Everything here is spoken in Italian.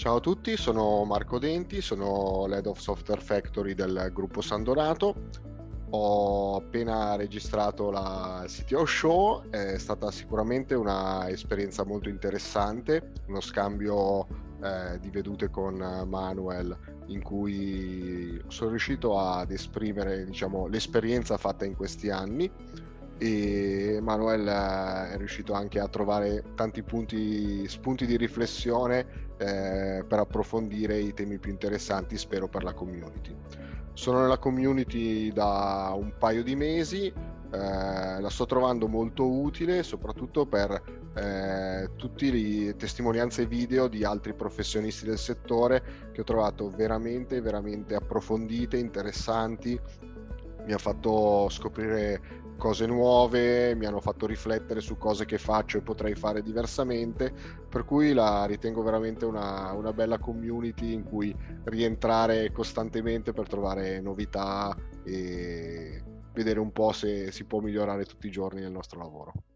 Ciao a tutti, sono Marco Denti, sono l'Head of Software Factory del gruppo San Donato. Ho appena registrato la CTO Show, è stata sicuramente una esperienza molto interessante, uno scambio di vedute con Manuel in cui sono riuscito ad esprimere, diciamo, l'esperienza fatta in questi anni, e Manuel è riuscito anche a trovare tanti spunti di riflessione per approfondire i temi più interessanti, spero, per la community. Sono nella community da un paio di mesi, la sto trovando molto utile, soprattutto per tutte le testimonianze video di altri professionisti del settore che ho trovato veramente, veramente approfondite, interessanti. Mi ha fatto scoprire cose nuove, mi hanno fatto riflettere su cose che faccio e potrei fare diversamente, per cui la ritengo veramente una bella community in cui rientrare costantemente per trovare novità e vedere un po' se si può migliorare tutti i giorni nel nostro lavoro.